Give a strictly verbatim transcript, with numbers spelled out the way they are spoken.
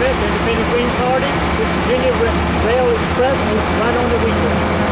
Smith, Independent Green Party. This Virginia Rail Express moves right on the weekends.